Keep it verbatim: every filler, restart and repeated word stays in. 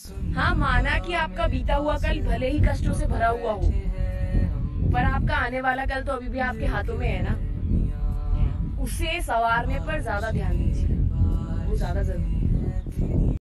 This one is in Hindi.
हाँ, माना कि आपका बीता हुआ कल भले ही कष्टों से भरा हुआ हो, पर आपका आने वाला कल तो अभी भी आपके हाथों में है ना। उसे संवारने पर ज्यादा ध्यान दीजिए, वो ज्यादा जरूरी है।